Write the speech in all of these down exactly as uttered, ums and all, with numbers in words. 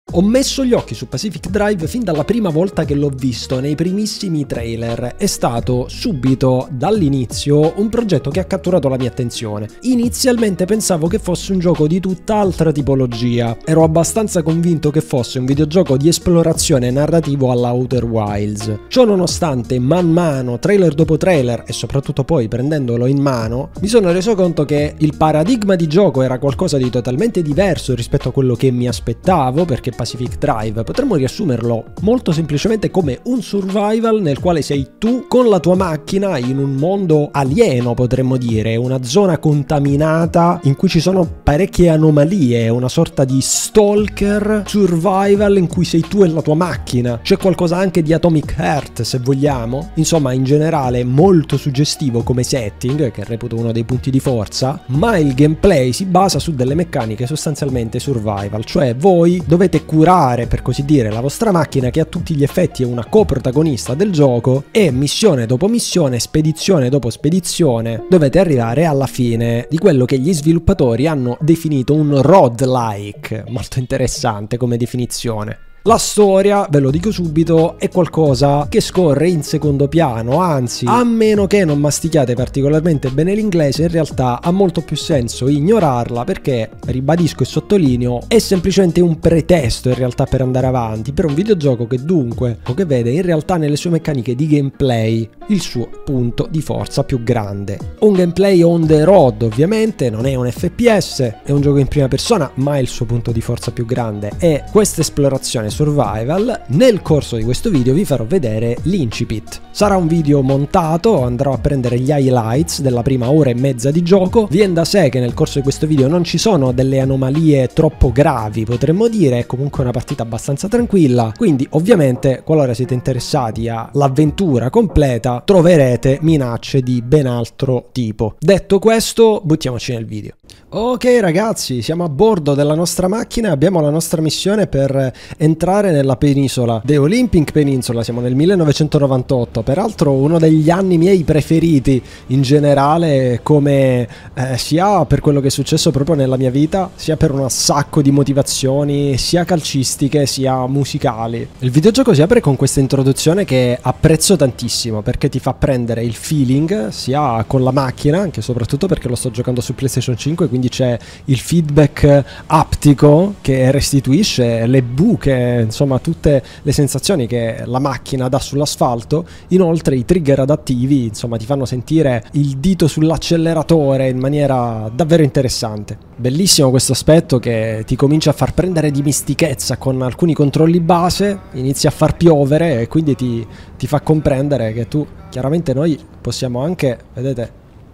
Ho messo gli occhi su Pacific Drive fin dalla prima volta che l'ho visto nei primissimi trailer. È stato subito dall'inizio un progetto che ha catturato la mia attenzione. Inizialmente pensavo che fosse un gioco di tutt'altra tipologia. Ero abbastanza convinto che fosse un videogioco di esplorazione narrativo alla Outer Wilds. Ciò nonostante, man mano, trailer dopo trailer e soprattutto poi prendendolo in mano, mi sono reso conto che il paradigma di gioco era qualcosa di totalmente diverso rispetto a quello che mi aspettavo, perché Pacific Drive potremmo riassumerlo molto semplicemente come un survival nel quale sei tu con la tua macchina in un mondo alieno, potremmo dire, una zona contaminata in cui ci sono parecchie anomalie, una sorta di stalker survival in cui sei tu e la tua macchina. C'è qualcosa anche di Atomic Heart, se vogliamo. Insomma, in generale molto suggestivo come setting, che reputo uno dei punti di forza, ma il gameplay si basa su delle meccaniche sostanzialmente survival, cioè voi dovete curare, per così dire, la vostra macchina, che a tutti gli effetti è una coprotagonista del gioco, e missione dopo missione, spedizione dopo spedizione, dovete arrivare alla fine di quello che gli sviluppatori hanno definito un roguelike, molto interessante come definizione. La storia, ve lo dico subito, è qualcosa che scorre in secondo piano, anzi, a meno che non mastichiate particolarmente bene l'inglese, in realtà ha molto più senso ignorarla, perché, ribadisco e sottolineo, è semplicemente un pretesto in realtà per andare avanti, per un videogioco che dunque, o che vede in realtà nelle sue meccaniche di gameplay il suo punto di forza più grande. Un gameplay on the road, ovviamente, non è un F P S, è un gioco in prima persona, ma il suo punto di forza più grande è questa esplorazione survival. Nel corso di questo video vi farò vedere l'incipit. Sarà un video montato, andrò a prendere gli highlights della prima ora e mezza di gioco. Viene da sé che nel corso di questo video non ci sono delle anomalie troppo gravi, potremmo dire, è comunque una partita abbastanza tranquilla, quindi ovviamente qualora siete interessati all'avventura completa troverete minacce di ben altro tipo. Detto questo, buttiamoci nel video. Ok ragazzi, siamo a bordo della nostra macchina e abbiamo la nostra missione per entrare nella penisola The Olympic Peninsula. Siamo nel millenovecentonovantotto, peraltro uno degli anni miei preferiti in generale, come eh, sia per quello che è successo proprio nella mia vita, sia per un sacco di motivazioni sia calcistiche sia musicali. Il videogioco si apre con questa introduzione che apprezzo tantissimo, perché ti fa prendere il feeling sia con la macchina, anche e soprattutto perché lo sto giocando su PlayStation cinque, quindi c'è il feedback aptico che restituisce le buche, insomma tutte le sensazioni che la macchina dà sull'asfalto. Inoltre i trigger adattivi, insomma, ti fanno sentire il dito sull'acceleratore in maniera davvero interessante. Bellissimo questo aspetto che ti comincia a far prendere dimestichezza con alcuni controlli base, inizia a far piovere e quindi ti, ti fa comprendere che tu, chiaramente noi possiamo anche, vedete,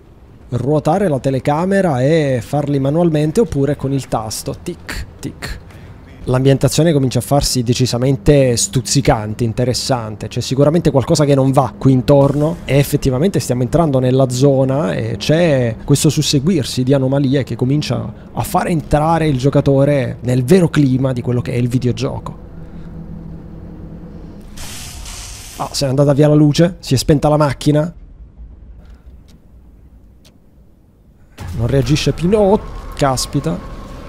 ruotare la telecamera e farli manualmente oppure con il tasto tic tic. L'ambientazione comincia a farsi decisamente stuzzicante, interessante, c'è sicuramente qualcosa che non va qui intorno e effettivamente stiamo entrando nella zona e c'è questo susseguirsi di anomalie che comincia a fare entrare il giocatore nel vero clima di quello che è il videogioco. Ah, se n'è andata via la luce, si è spenta la macchina. Non reagisce più. No, caspita.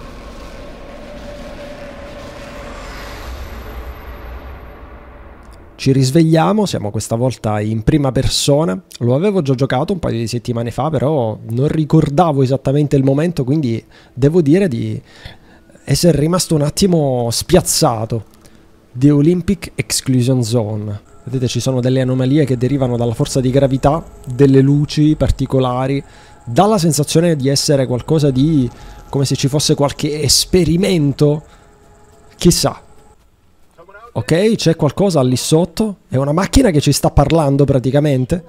Ci risvegliamo, siamo questa volta in prima persona. Lo avevo già giocato un paio di settimane fa, però non ricordavo esattamente il momento, quindi devo dire di essere rimasto un attimo spiazzato. The Olympic Exclusion Zone. Vedete, ci sono delle anomalie che derivano dalla forza di gravità, delle luci particolari. Dà la sensazione di essere qualcosa di, come se ci fosse qualche esperimento, chissà. Ok, c'è qualcosa lì sotto, è una macchina che ci sta parlando praticamente.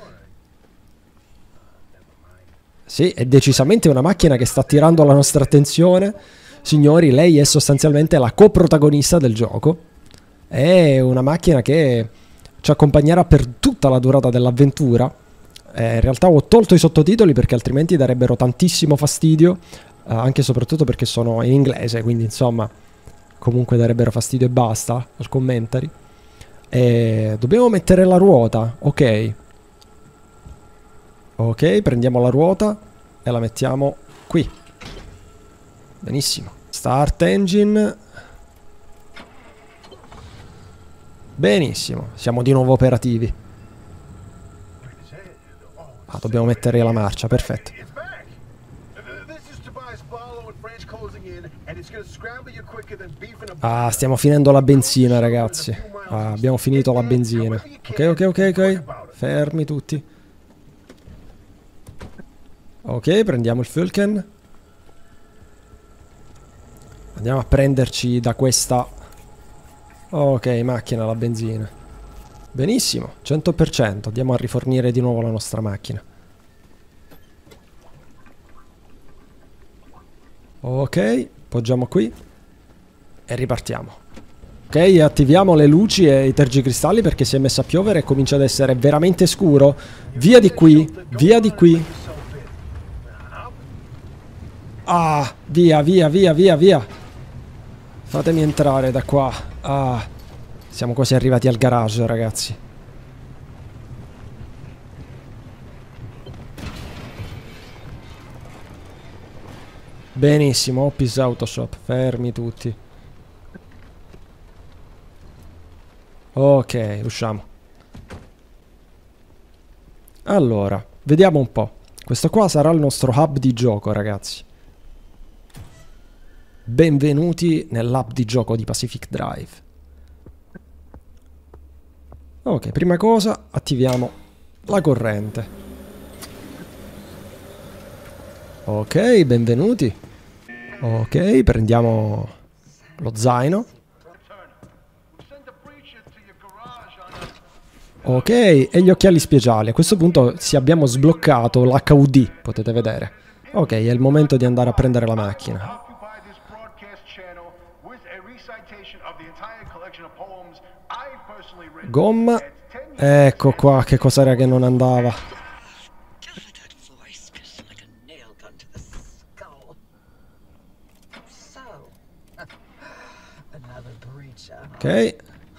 Sì, è decisamente una macchina che sta attirando la nostra attenzione. Signori, lei è sostanzialmente la coprotagonista del gioco. È una macchina che ci accompagnerà per tutta la durata dell'avventura. Eh, in realtà ho tolto i sottotitoli perché altrimenti darebbero tantissimo fastidio, eh, anche e soprattutto perché sono in inglese, quindi insomma comunque darebbero fastidio e basta al commentary. E dobbiamo mettere la ruota, ok. Ok, prendiamo la ruota e la mettiamo qui. Benissimo. Start engine. Benissimo, siamo di nuovo operativi. Ah, dobbiamo mettere la marcia, perfetto. Ah, stiamo finendo la benzina, ragazzi. Ah, abbiamo finito la benzina. Ok, ok, ok, ok. Fermi tutti. Ok, prendiamo il Fulken. Andiamo a prenderci da questa... Ok, macchina, la benzina. Benissimo, cento per cento. Andiamo a rifornire di nuovo la nostra macchina. Ok, poggiamo qui e ripartiamo. Ok, attiviamo le luci e i tergicristalli perché si è messo a piovere e comincia ad essere veramente scuro. Via di qui, via di qui. Ah, via, via, via, via, via. Fatemi entrare da qua. Ah, siamo quasi arrivati al garage, ragazzi. Benissimo, Oppis Autoshop, fermi tutti. Ok, usciamo. Allora, vediamo un po'. Questo qua sarà il nostro hub di gioco, ragazzi. Benvenuti nell'hub di gioco di Pacific Drive. Ok, prima cosa attiviamo la corrente. Ok, benvenuti. Ok, prendiamo lo zaino. Ok, e gli occhiali speciali. A questo punto sì, abbiamo sbloccato l'H U D, potete vedere. Ok, è il momento di andare a prendere la macchina. Gomma. Ecco qua, che cos'era che non andava. Ok.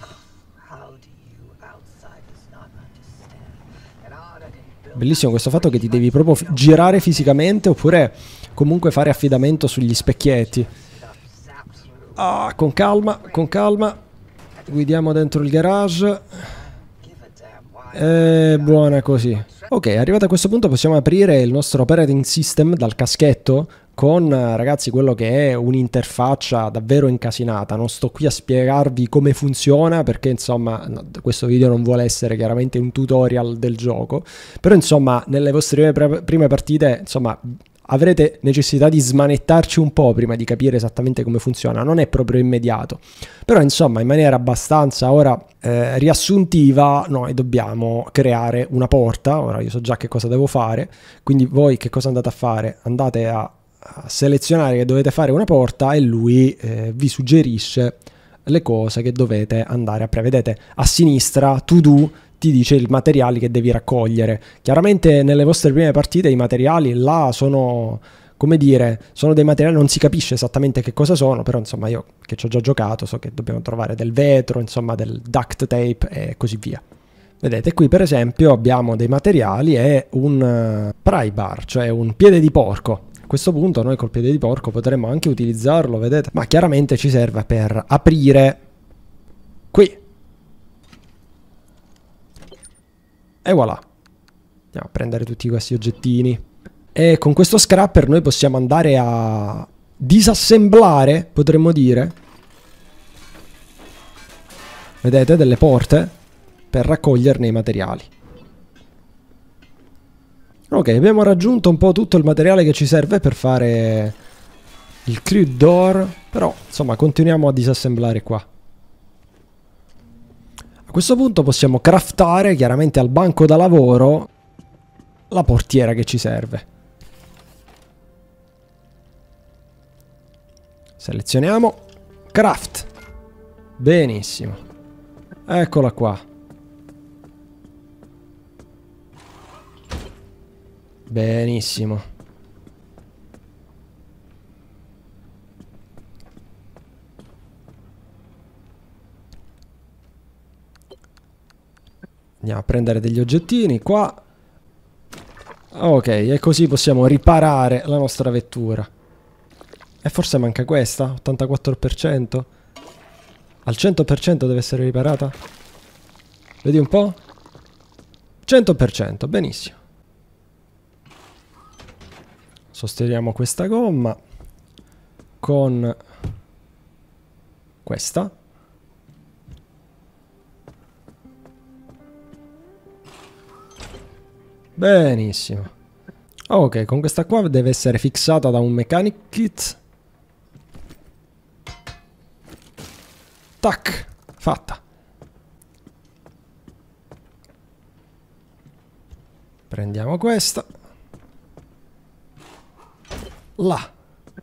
Bellissimo questo fatto che ti devi proprio girare fisicamente oppure comunque fare affidamento sugli specchietti. Ah, con calma, con calma. Guidiamo dentro il garage. E buona così. Ok, arrivato a questo punto possiamo aprire il nostro operating system dal caschetto con, ragazzi, quello che è un'interfaccia davvero incasinata. Non sto qui a spiegarvi come funziona perché, insomma, no, questo video non vuole essere chiaramente un tutorial del gioco, però, insomma, nelle vostre prime, prime partite, insomma, avrete necessità di smanettarci un po' prima di capire esattamente come funziona. Non è proprio immediato, però, insomma, in maniera abbastanza ora eh, riassuntiva noi dobbiamo creare una porta. Ora io so già che cosa devo fare, quindi voi che cosa andate a fare? Andate a, a selezionare che dovete fare una porta e lui eh, vi suggerisce le cose che dovete andare a prevedere. A sinistra, to do, ti dice i materiali che devi raccogliere. Chiaramente nelle vostre prime partite i materiali là sono, come dire, sono dei materiali, non si capisce esattamente che cosa sono, però insomma io che ci ho già giocato so che dobbiamo trovare del vetro, insomma del duct tape e così via. Vedete, qui per esempio abbiamo dei materiali e un uh, pry bar, cioè un piede di porco. A questo punto noi col piede di porco potremmo anche utilizzarlo, vedete, ma chiaramente ci serve per aprire qui. E voilà, andiamo a prendere tutti questi oggettini e con questo scrapper noi possiamo andare a disassemblare, potremmo dire, vedete, delle porte per raccoglierne i materiali. Ok, abbiamo raggiunto un po' tutto il materiale che ci serve per fare il crew door, però insomma continuiamo a disassemblare qua. A questo punto possiamo craftare chiaramente al banco da lavoro la portiera che ci serve. Selezioniamo craft. Benissimo. Eccola qua. Benissimo. Andiamo a prendere degli oggettini qua. Ok, e così possiamo riparare la nostra vettura. E forse manca questa, ottantaquattro per cento. Al cento per cento deve essere riparata? Vedi un po'? cento per cento, benissimo. Sosteniamo questa gomma con questa. Benissimo. Ok, con questa qua deve essere fissata da un mechanic kit. Tac, fatta. Prendiamo questa. Là.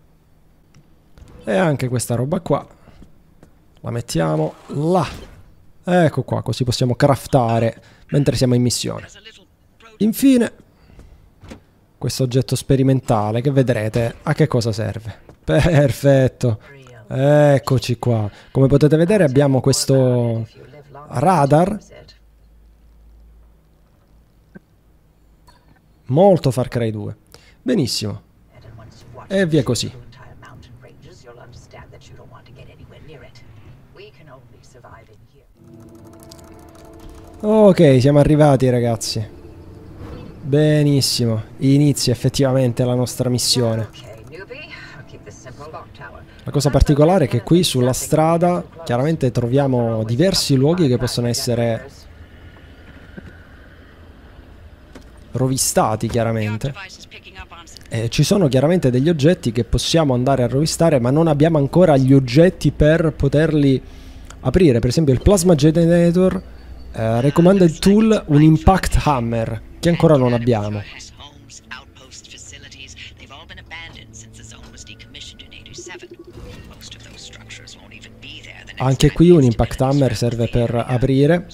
E anche questa roba qua. La mettiamo là. Ecco qua, così possiamo craftare mentre siamo in missione. Infine, questo oggetto sperimentale che vedrete a che cosa serve. Perfetto. Eccoci qua. Come potete vedere abbiamo questo radar. Molto Far Cry due. Benissimo. E via così. Ok, siamo arrivati ragazzi. Benissimo. Inizia effettivamente la nostra missione. La cosa particolare è che qui sulla strada chiaramente troviamo diversi luoghi che possono essere rovistati chiaramente. E ci sono chiaramente degli oggetti che possiamo andare a rovistare, ma non abbiamo ancora gli oggetti per poterli aprire. Per esempio il Plasma Generator, eh, Recommended Tool, un Impact Hammer, che ancora non abbiamo. Anche qui un Impact Hammer serve per aprire.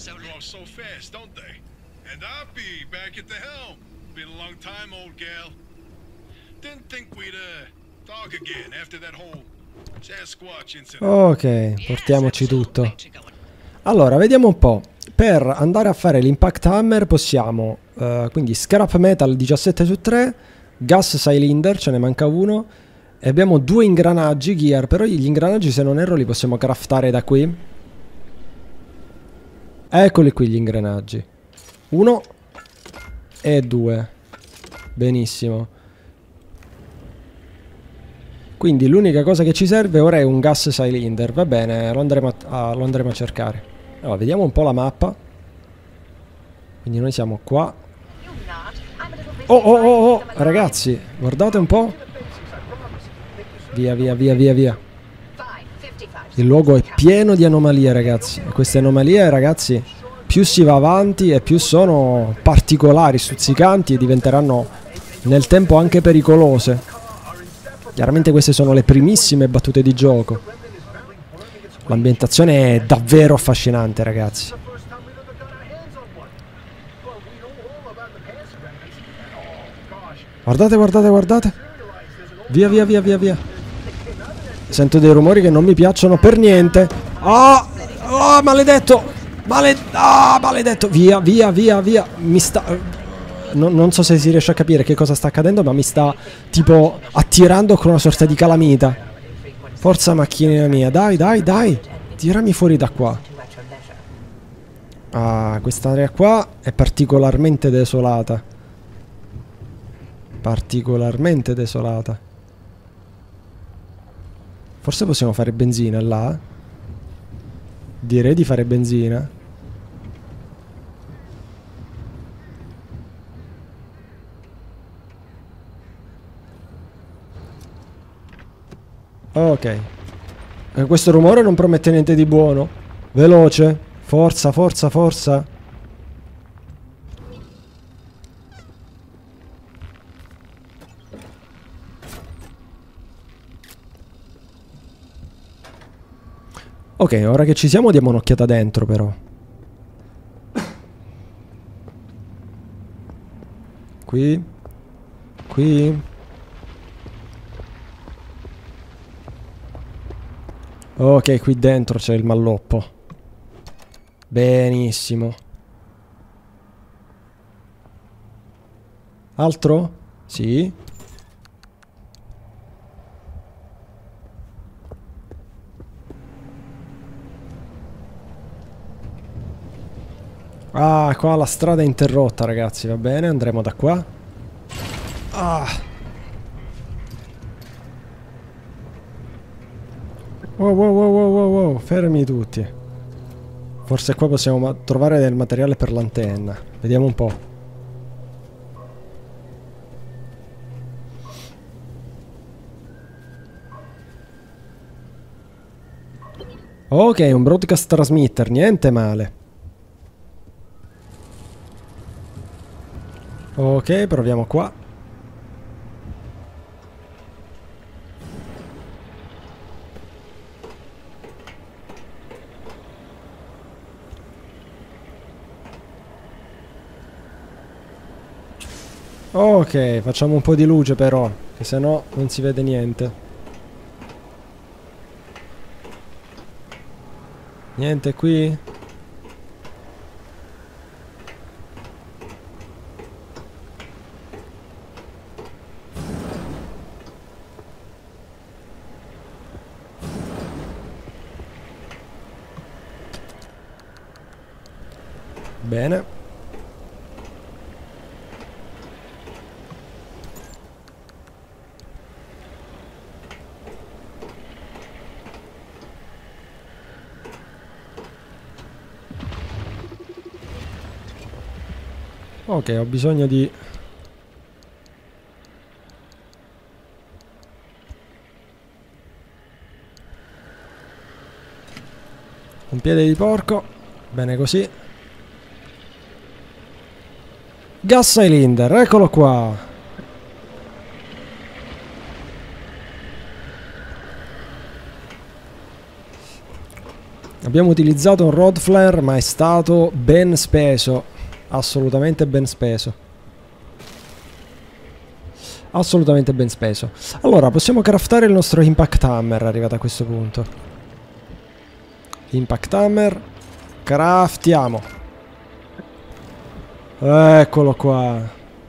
Ok, portiamoci tutto. Allora, vediamo un po'. Per andare a fare l'Impact Hammer possiamo, uh, quindi Scrap Metal diciassette su tre, Gas Cylinder, ce ne manca uno, e abbiamo due ingranaggi Gear, però gli ingranaggi se non erro li possiamo craftare da qui. Eccoli qui gli ingranaggi. Uno e due. Benissimo. Quindi l'unica cosa che ci serve ora è un Gas Cylinder. Va bene, lo andremo a, ah, lo andremo a cercare. Allora, vediamo un po' la mappa. Quindi noi siamo qua. Oh, oh, oh, oh, ragazzi, guardate un po'. Via, via, via, via, via. Il luogo è pieno di anomalie, ragazzi. E queste anomalie, ragazzi, più si va avanti e più sono particolari, stuzzicanti e diventeranno nel tempo anche pericolose. Chiaramente queste sono le primissime battute di gioco. L'ambientazione è davvero affascinante, ragazzi. Guardate, guardate, guardate. Via, via, via, via, via. Sento dei rumori che non mi piacciono per niente. Ah, oh, oh, maledetto. Male... Ah, maledetto. Via, via, via, via. Mi sta... Non, non so se si riesce a capire che cosa sta accadendo, ma mi sta tipo attirando con una sorta di calamita. Forza macchinina mia, dai, dai, dai. Tirami fuori da qua. Ah, quest'area qua è particolarmente desolata. Particolarmente desolata. Forse possiamo fare benzina là. Direi di fare benzina. Ok. E questo rumore non promette niente di buono. Veloce. Forza, forza, forza. Ok, ora che ci siamo diamo un'occhiata dentro però. Qui. Qui. Ok, qui dentro c'è il malloppo. Benissimo. Altro? Sì. Ah, qua la strada è interrotta, ragazzi. Va bene, andremo da qua. Ah. Wow, wow, wow, wow, wow, wow. Fermi tutti. Forse qua possiamo trovare del materiale per l'antenna. Vediamo un po'. Ok, un broadcast transmitter, niente male. Ok, proviamo qua. Ok, facciamo un po' di luce però, che se no non si vede niente. Niente qui? Bene. Ok, ho bisogno di... un piede di porco. Bene così. Gas cylinder, eccolo qua. Abbiamo utilizzato un rod flare, ma è stato ben speso. Assolutamente ben speso. Assolutamente ben speso. Allora, possiamo craftare il nostro Impact Hammer, arrivato a questo punto. Impact Hammer. Craftiamo. Eccolo qua.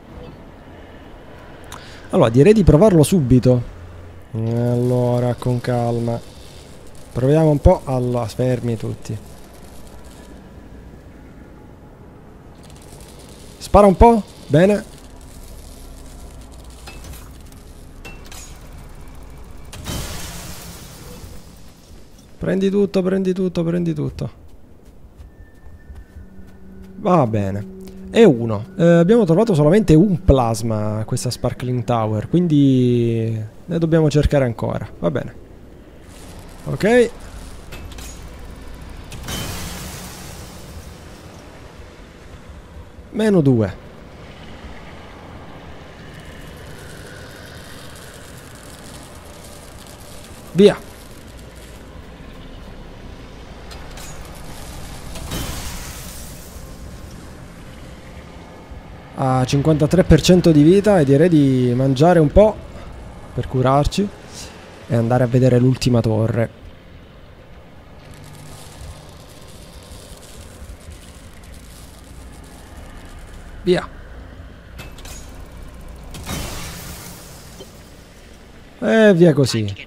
Allora, direi di provarlo subito. Allora, con calma. Proviamo un po'. Allora, fermi tutti. Spara un po'. Bene. Prendi tutto, prendi tutto, prendi tutto. Va bene. E uno. Eh, abbiamo trovato solamente un plasma a questa Sparkling Tower, quindi ne dobbiamo cercare ancora. Va bene. Ok. Meno due. Via. Ha cinquantatré per cento di vita e direi di mangiare un po' per curarci e andare a vedere l'ultima torre. Via. E via così.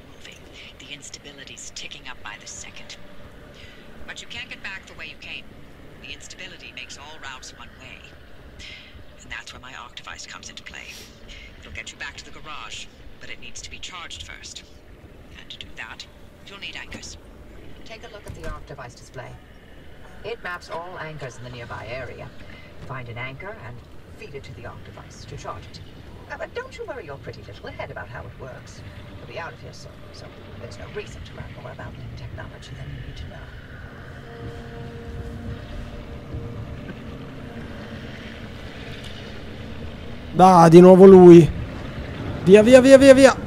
It maps all anchors in the nearby area. Find an anchor and feed it to the Octavice to charge it. Uh, but don't you worry your pretty little head about how it works. You'll be out of here soon, so there's no reason to learn more about new technology than you need to know. Ah, di nuovo lui. Via, via, via, via, via.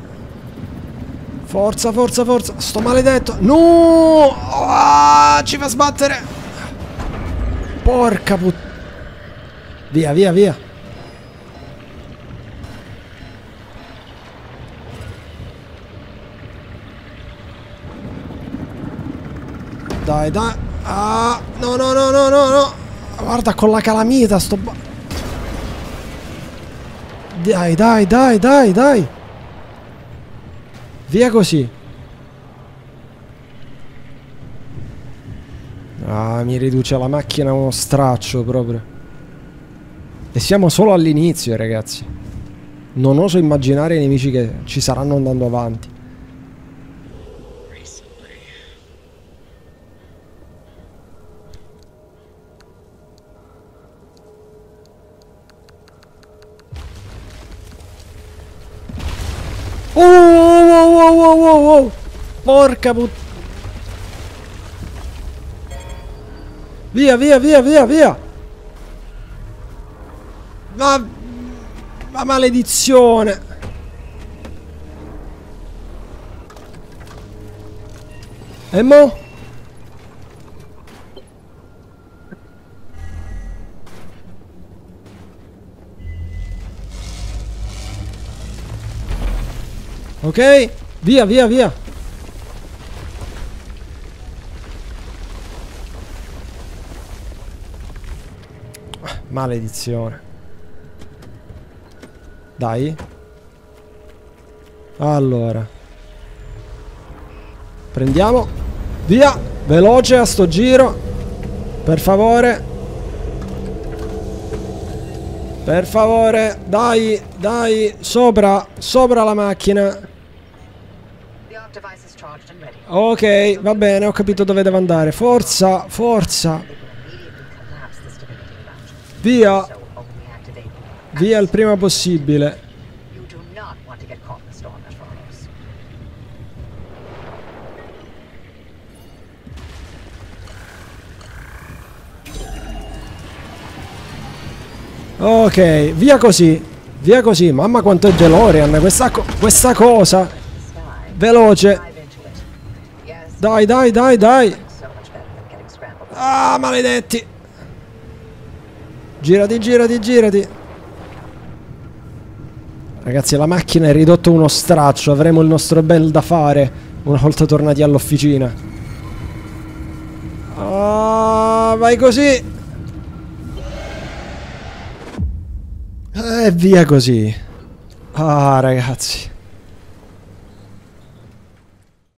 Forza, forza, forza. Sto maledetto. No! Ah, ci fa sbattere. Porca puttana. Via, via, via. Dai, dai. Ah, no, no, no, no, no, no. Guarda con la calamita sto... Dai, dai, dai, dai, dai. Via così. Ah, mi riduce la macchina uno straccio proprio. E siamo solo all'inizio, ragazzi. Non oso immaginare i nemici che ci saranno andando avanti. Oh, oh, oh, oh, oh, oh. Porca puttana. Via, via, via, via, via. Ma... Ma maledizione. E mo? Ok, via, via, via. Maledizione. Dai. Allora. Prendiamo. Via. Veloce a sto giro. Per favore. Per favore. Dai, dai. Sopra. Sopra la macchina. Ok, va bene, ho capito dove devo andare. Forza, forza. Via. Via il prima possibile. Ok, via così. Via così. Mamma quanto è DeLorean questa, co questa cosa. Veloce. Dai, dai, dai, dai. Ah, maledetti. Girati, girati, girati. Ragazzi, la macchina è ridotta uno straccio. Avremo il nostro bel da fare una volta tornati all'officina. Ah, vai così. E via così. Ah, ragazzi.